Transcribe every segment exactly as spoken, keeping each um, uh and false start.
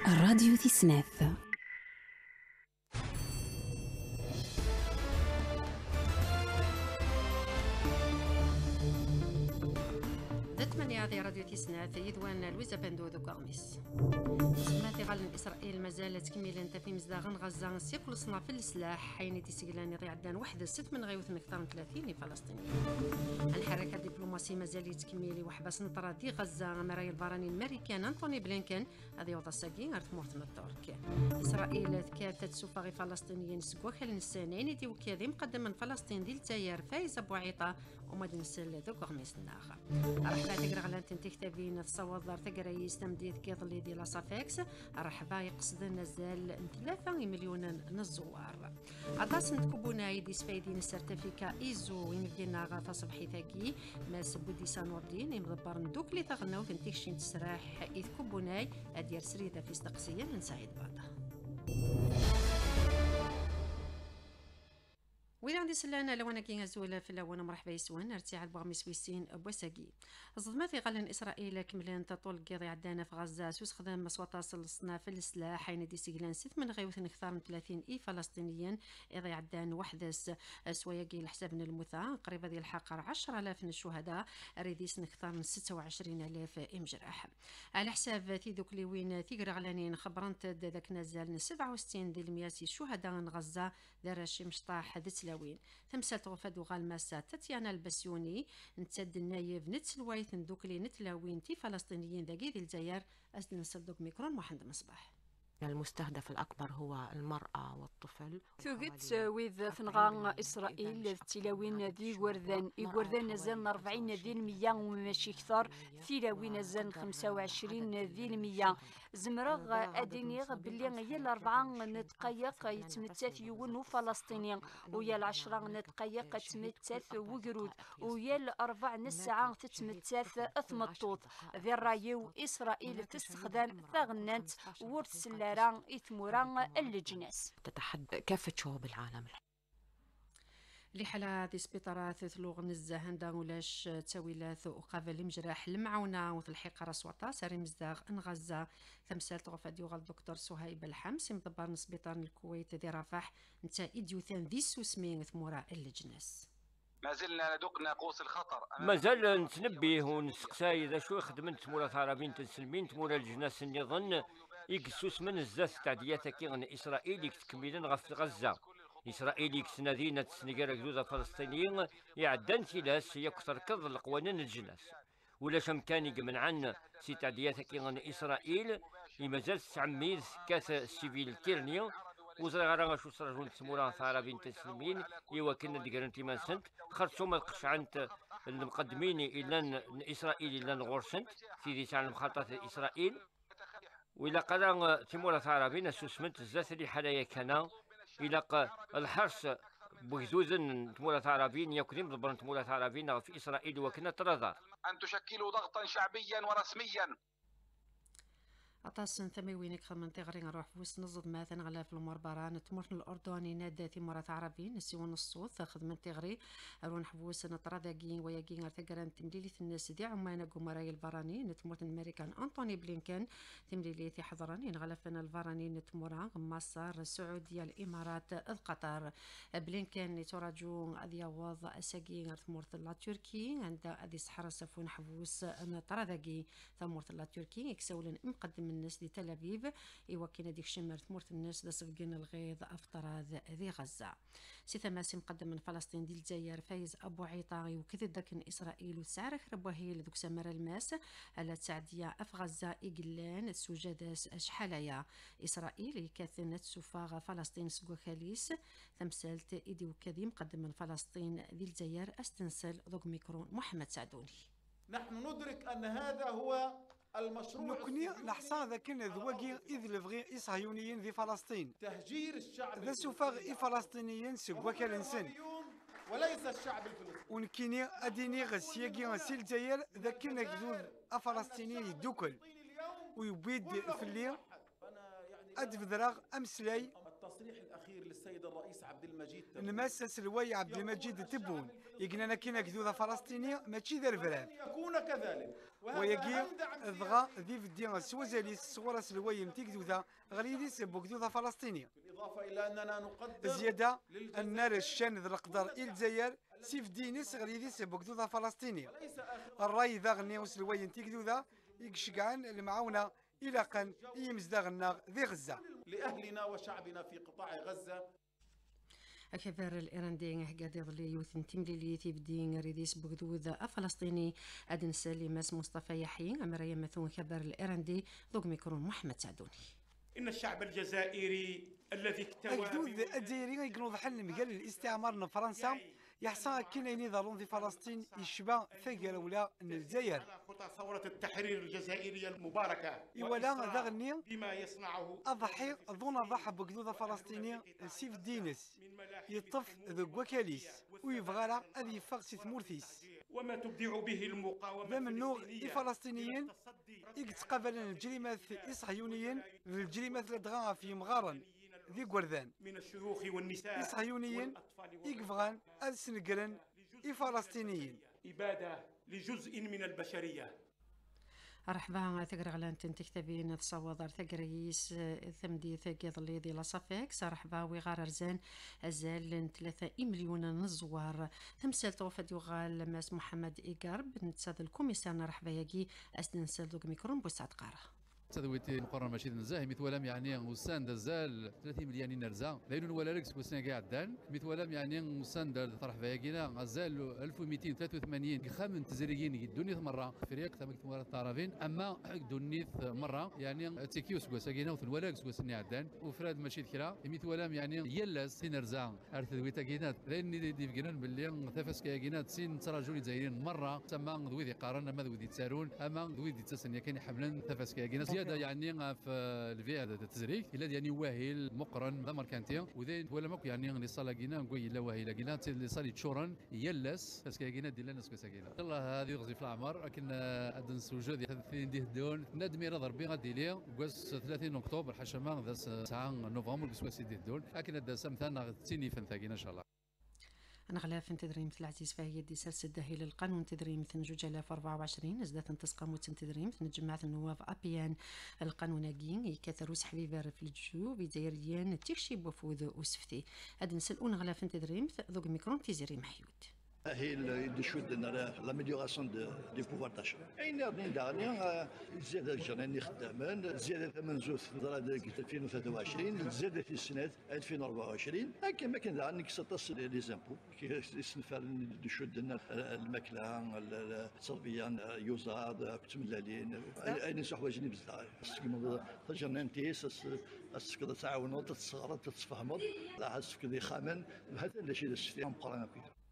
الراديو تسناف. ثمانية هذه راديو تسناف يدوان لويزا باندو دو كورميس. سمعتي غال إسرائيل مازال تكمل انت في مزداغن غزة سيكل صناف السلاح حين تسجلان ري عدان واحد ست من غيوث أكثر من ثلاثين فلسطينيين. الحركة الدبلوماسية مازال يتكمل وحبس نطرة دي غزة مراي البراني الأمريكان أنتوني بلينكن هذه وضع ساقين غير مورتن الترك. إسرائيل تكافت سفاغي فلسطينيين سكوكا لنسانين دي وكاذي مقدم من فلسطين دي الجزائر فايز أبو عيطة ومدن السل ذو كورميس الناخر. رحبا تقرا غلان تنتكتابين تصوض دار تقرا يستمديد كيضلي دي لاسافيكس رحبا يقصد نزال ثلاثة مليون من الزوار. عطاس نتكبونا يدي سفايدين السيرتيفيكا ايزو ويمدينا غاثا صبحي ثاقي ماس بودي سانور الدين يمضبر ندوك لي تغناو تنتكشين تسراح إذ كبوناي أدير سريدة في استقصية من سعيد باطا. وإذا عندي سلانا لو أنا كي غزولة في الأول مرحبا يسوان ارتياح بغمي سويسين بوساقي. الصدمات غالن إسرائيل كملان تطول القضية عدانا في غزة سوس خدام مسواطاس الصناف السلاح حين دي سيقلان ست من غيوثن أكثر من ثلاثين إي فلسطينيين إذا عدان وحدس سواياقي لحساب من المثا قريبة ديال الحقر عشرة آلاف من الشهداء ريديسن أكثر من ستة وعشرين آلاف مجرح. على حساب تيدوك لي وين تيقرا غلانين خبرنت ذاك نزال سبعة وستين ديال مياسي الشهداء من غزة دار شي مشطاح ذات وين تمثال توفد غالماسة تاتيانا البسيوني نتسد النايف نتسلوايث ندوكلي نتلاوين تي فلسطينيين ذاكي ذي الجزائر أسد نصدق ميكرون محمد مصباح. المستهدف الأكبر هو المرأة والطفل. ثوغيت ويذ ثنغان إسرائيل تلاوين ذي وردان إوردان نزلنا أربعين ذي المية وماشي كثر تلاوين نزلنا خمسة وعشرين ذي المية زمرغ أدينيغ بلي هي الأربعة نتقيق يتمتث يونو فلسطينيين ويا العشرة نتقيق يتمتث وقرود ويا الأربع نسعة تتمتث أثمطوط ذي الرايو إسرائيل تستخدم ثغننت ورسل إثموران اللجنس تتحدى كافة شعوب العالم. لحالة دي سبيطارات ثلوغ نزه هندا ولاش تاويلات وقابل مجراح المعونة وتلحيق رسوطة ساري مزداغ ان غزة تمثال تغفى ديوغ الدكتور سهيب الحمس مدبر نسبيطار الكويت دي رفح نتا إديوثان ذي سوسمين ثمورا اللجنس. ما زلنا ندق ناقوس الخطر ما زال نتنبيه ونسقساي إذا شو خدمت تمورا ثعربين تنسلمين تمورا الجناس النظن يقسوس من الزاس تعديات كيغن إسرائيل يكتكملين غف غزة إسرائيل يكسنادينا تسنقر جوزة فلسطينيين يعدان تلاس يكثر كذ القوانين الجناس ولا شمكاني من عن سي تعديات كيغن إسرائيل يمازال تعميد كاث السيفيل كيرنيا وزرا غرا شو سرجون تسمورا ثعربين تسلمين إيوا كنا ديكرنتي ما سنت خرجوا ما قشعنت المقدمين إلا إسرائيل إلا غورسنت في ذي تاع مخططات إسرائيل وإلا قرا تيمورا ثعربين سوسمنت الزاث اللي حلايا كان إلا الحرس بغزوزن تمورا ثعربين يكرم ضبرن تمورا ثعربين في إسرائيل وكنا ترضى أن تشكلوا ضغطا شعبيا ورسميا. أطاسن ثميوينك خمن تغرين روح فوس نزض مثلا غلا في الأمور بران تمر الأردني نادى تمرة عربين نسيون الصوت تاخذ من تغري رون حفوس نطراداكين وياكين ارتقران تمليلي الناس دي عمانا قمراي البراني نتمرت الأمريكان أنتوني بلينكن تمليلي في حضراني نغلفنا البراني نتمرا مصر السعودية الإمارات القطر بلينكن نتراجو أذي وضع أساقين تمرت الله تركي عند أذي سحر سفون حفوس نطراداكي ثمرت الله تركي يكسولن مقدم الناس دي تل أبيب إيوكينا ديك شمر ثمورت الناس دا سفقين الغيظ أفطراذ ذي غزة. سي ثماسي مقدم من فلسطين دي الجزائر فايز أبو عيطاغي وكذا داكن إسرائيل وسعرك ربوهي لذوك سمر الماس على تعدية أف غزة إقلان السجادس أشحاليا إسرائيل يكاثن تسوفاغ فلسطين سقو خاليس ثمسالت إيدي وكذي مقدم من فلسطين دي الجزائر أستنسل ذوك ميكرون محمد سعدوني. نحن ندرك أن هذا هو المشروع نكوني لحصا ذاك ذواقي إذ لفغي إصهيونيين في فلسطين تهجير الشعب ذا سوفاغ إي فلسطينيين سقوا كالنسن وليس الشعب الفلسطيني ونكيني أديني غسياقي غسيل الجزائر ذاك نكذوذ أفلسطينيين يدوكل ويبيد في الليل أدف ذراغ أمسلاي التصريح الأخير للسيد الرئيس عبد المجيد تبون نمسس الوي عبد المجيد تبون يقنا كينا كذوذة فلسطينية ماشي ذا الفراف يكون كذلك ويجي ضغا ذي فدي سوزاليس صورة الوي متي كذوذة غريديس بوكذوذة فلسطينية. بالإضافة إلى أننا نقدر زيادة النار الشان ذا القدر الجزائر سيف دينيس غريديس بوكذوذة فلسطينية. الراي ذا غني وسلوي متي كذوذة يكشقعن المعاونة إلى قن يمزدغنا ذي غزة لأهلنا وشعبنا في قطاع غزة. أكبر الإيران قاعد يظلي يوثن تمليلي تبدين ريديس بغدود فلسطيني أدن سالماس مصطفى يحيى أمر مثون كبر الإيران دي ذوق ميكرون محمد سعدوني. إن الشعب الجزائري الذي اكتوى أكدود الجزائري يقولوا حل مقال الاستعمار فرنسا يحصى كاين نظام في فلسطين يشبه ثقل ولا الجزائر. خطى ثورة التحرير الجزائرية المباركة ولا ذغني بما يصنعه أضحي ظن ضحى بقدودة فلسطينية سيف دينس يطف ذو وكاليس ويبغى لا أذي فغسي ثمورثيس وما تبدع به المقاومة ذا منو الفلسطينيين يتقابل الجريمة الصهيونيين الجريمة الدغا في مغارن ذي قردان من الشيوخ والنساء الصهيونيين يقفغان السنقرن الفلسطينيين إبادة لجزء من البشرية. مرحبا ثقر غلان تكتبين تصوضر ثقريس ثمدي ثقيض اللي دي لصفيك صرحبا وغار رزان أزال ثلاثة مليون نزوار تمثال توفد يغال ماس محمد إيقارب نتساد الكوميسار مرحبا يجي أسدن سالدوك ميكرون بوسعد قارة تدويتي مقارنه ماشي نزاهي مثولام يعني وسان دزال ثلاثين مليون نرزا لين ولا ركس وسنا قاعد دان مثولام يعني وسان طرح فياكينا غزال ألف ومئتين وثلاثة وثمانين خامن تزريين الدنيا مره فريق ثمك مرات طرفين اما دونيث مره يعني تيكيوس وساكينا ولا ركس وسنا عدان وفراد ماشي كرا مثولام يعني يلاس سينرزا ارث دويتا كينات لين دي فيكنان باللي تفاس كينات سين تراجوني زايرين مره تما ذوي قارن ما ذوي تسارون اما ذوي تسنيا كاين حملان تفاس كينات زياده يعني في الفي هذا التزريك الا يعني واهل مقرن ذا ماركانتيا وذا ولا ماكو يعني اللي صالا كينا نقول الا واهل كينا اللي صالي تشورن يلس بس كينا ديال الناس كساكينا الله هذه غزي في العمر لكن ادن سوجود ثلاثين ديه دون ندمي راه ضربي غادي لي قوس ثلاثين اكتوبر حشمه ذا ساعه نوفمبر قوس سيدي دون لكن هذا سمثنا تيني فنثاكينا ان شاء الله. أنا غلاف تدريم في العزيز فهي دي سلسلة دهيل القانون تدريم جوج آلاف وأربعة وعشرين ازداد تسقى تدريم جماعة النواب أبيان القانوناجين يكثروا حبيبة في الجو بدايريان تكشي بوفوذ وسفتي هاد نسألون غلاف تدريم ذوق ميكرون تيزري محيود هي الدشود لاميليوراسيون دي بوفوار داشا اين رني دارني زياده جراني خدامان زياده ثمن زوث ألفين وثلاثة وعشرين زياده في السنه ألفين وأربعة وعشرين هكا ما كان عندك ستة لي زامبو يسنفر الدشود الماكله الصربيان يوزاد تملالين اين صحواجني بزاف كيما تجرنتيس اسكد تعاونوا تتصغر تتفهموا لا اسكد خامن هذا اللي شي الشتي مقارنه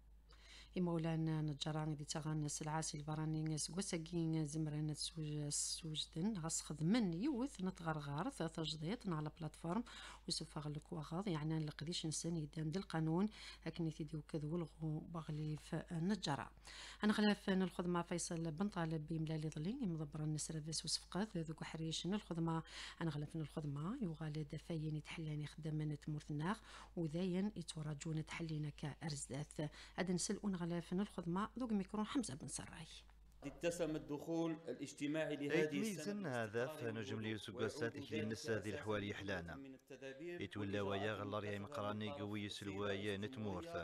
مولانا نجران دي تغان العاسي البراني سكوساكين زمران سوج سوجدن غاس خدمن يوث نتغرغر تجديد على بلاتفورم وسوف غلق واغاض يعني نلقديش انسان يدان دي القانون هكني تيديو كذو الغو بغليف نجرا انا خلاف الخدمه فيصل بن طالب بملالي ظلي مضبر النسرفس وصفقات ذوك حريش الخدمه انا خلاف الخدمه يغالي دفاين يتحلاني خدمان تمورثناغ وذاين يتوراجون تحلينا كارزداث هذا نسالون غلاف الخدمه ذوك ميكرون حمزه بن سراي اتسم الدخول الاجتماعي لهذه السنة هذا فنجم لي سقاسات كلي نس هذه الحوالي حلانا يتولى ويا غلار يا مقراني قوي سلوايا نتمورث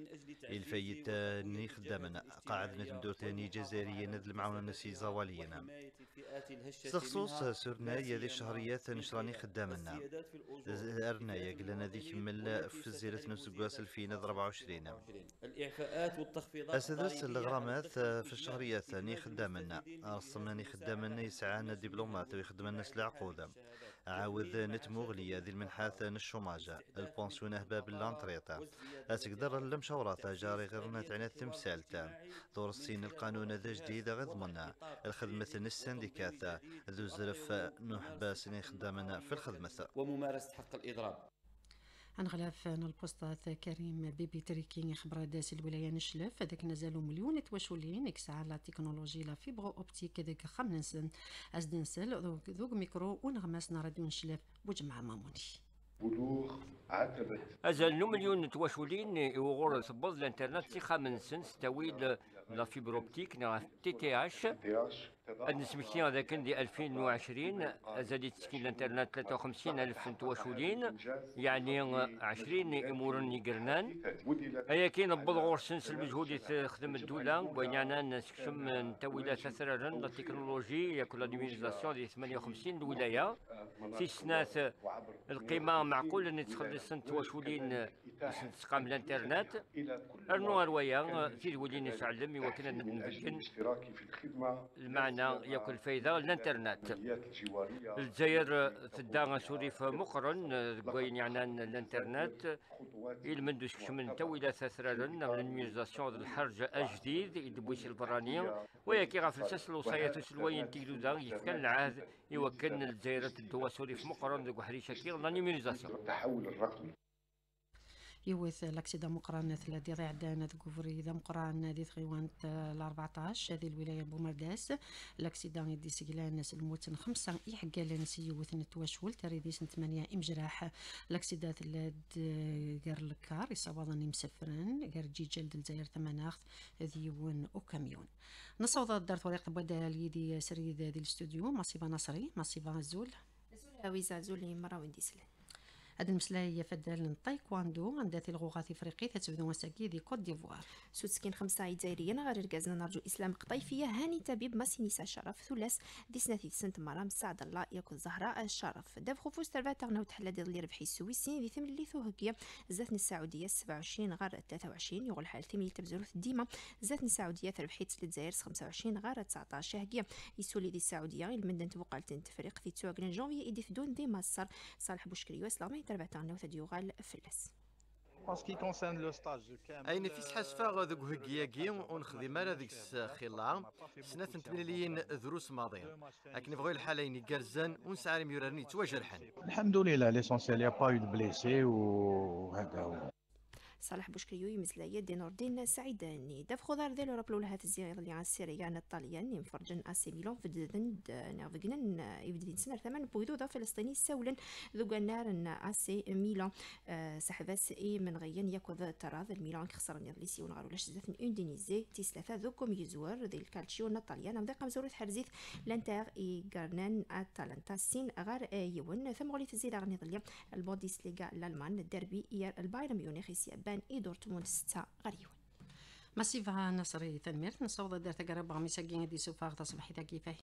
الفايت ني خدامنا قاعد نتمدور تاني جزائريا ند المعاونة نسي زوالينا سخصوص سرنا يا ذي الشهريات نشراني خدامنا ارنا يا قلنا ذي كمل في زيرة نفس قاس ألفين وأربعة وعشرين الاعفاءات والتخفيضات اسدس الغرامات في الشهريات ني خدامنا رسمنا ني خدامنا يسعانا دبلومات ويخدم الناس العقودة عاود نتموغلية ذي المنحات الشوماجة البونسيون باب اللانتريطة أتقدر المشورات جاري غيرنا تعنى التمثالتا دور السين القانون ذا جديد غضمنا الخدمة السنديكات ذو زرف نحباس ني خدامنا في الخدمة وممارسة حق الإضراب انغلاف البوسطات كريم بيبي تريكين خبر داس الولايه نشلف هذاك نزالوا مليون تواشولين اكس على تكنولوجي لا فيبرو اوبتيك هذاك خمس ازدنسل ذوق ميكرو ونغمسنا راديو نشلف بوجمع ماموني أزال نو مليون تواشولين يوغور ثبض الانترنت سيخا من سن ستويل لا فيبر اوبتيك نا تي تي اش النسمكتين هذاك دي ألفين وعشرين زادت تسكين الانترنت ثلاثة وخمسين ألف تواشولين يعني عشرين امورن يقرنان هيا كاين بضغور سنس المجهود تخدم الدولة ويعنى نسكشم نتويلا ثثرا التكنولوجي ياكل لا نيميزاسيون دي ثمانية وخمسين الولاية في سنات القيمة معقول ان تخلص تواشولين تسقام الانترنت ارنو روايا في ولين يسعلم وكنا نفكن المعنى ياكل الفايدة الانترنت الجزائر تدا سوريف مقرن كوين يعني الانترنت المندوش من تويلا ثثرا النيميزاسيون الحرج الجديد يدبويس البرانية وياكي غافلساس الوصايات سلوين تيلو دا يفكن العهد يوكن الجزائر تدوا سوريف مقرن دو حريشة كير لا نيميزاسيون التحول الرقمي يوث لاكسيدا مقرانة الذي ضيع دانا تقوفري ذا مقران دي تغيوانت الأربعتاش هذه الولاية بومرداس لاكسيدا يدي سجلان الموتن خمسة يحقال نسي يوث نتواشول تريدي سنة ثمانية إمجراح لاكسيدا ثلاث غير الكار يصابضني مسفران غير جي جلد الجزائر ثماناخت ذيون وكاميون نصوض الدار طريق بدا اليدي سريد ذي الاستوديو مصيبة نصري مصيبة زول زول ويزا زولي مرة ويندي سلان هاد المسألة هي فدال تايكواندو عندها الغوغات افريقيا تتبدو مساكي دي كوت ديفوار سوتسكين خمسة جزائريين غير ركازنا نرجو اسلام قطيفيه هاني تبيب مسينيسا شرف ثلاث دي سنتي سنت مرام سعد الله ياكل زهراء الشرف داف خفوس ترباتغنا وتحلى ديال اللي ربحي السويسي دي ثمن اللي ثوهكيه زاتني السعوديه سبعة وعشرين غير ثلاثة وعشرين يغل حال ثمن تبزروث ديما زاتني السعوديه ربحيت للجزائر خمسة وعشرين غير تسعطاش هكيه يسولي دي السعوديه المدن تبقالتين تفريق في تسوغن جونفي ايدي فدون دي مصر صالح بوشكري واسلامي ترباتغنا وثديو غال فلس أين في سحاسفا ذوك هكياكي ونخدم على ذيك الخلاعة سنة تمليين دروس ماضيين لكن نبغي الحالين يقرزن ونسعى ميوراني تواجرحن الحمد لله ليسونسيال يا با يو بليسي وهذا هو صالح بوشكريو يمزلايا دي نوردين سعيداني داف خضار ديالو رابلو لها الزيار اللي عن السيريان الطاليان يمفرجن اسي ميلون في دن نافغنن يبدين سنه ثمان بويدو فلسطيني سولن ذو نار اسي ميلون سحباس اي من غيان ياكوذ تراض الميلون خسر نيضليسي ونغارو لاش زاف اندونيزي تيسلافا ذوكم يزور ذي الكالتشيو الطاليان مضيق مزورة حرزيت لانتاغ اي غارنان اتالانتا سين غار يون ثم غولي تزيد غني ظليا البوديس ليغا الالمان الدربي يا البايرن ميونخ بان اي دورتموند ستة غريون مسيفها نصري تنمير نصوض دار تقرب مساكين دي سوفاغ تصبحي كيفاه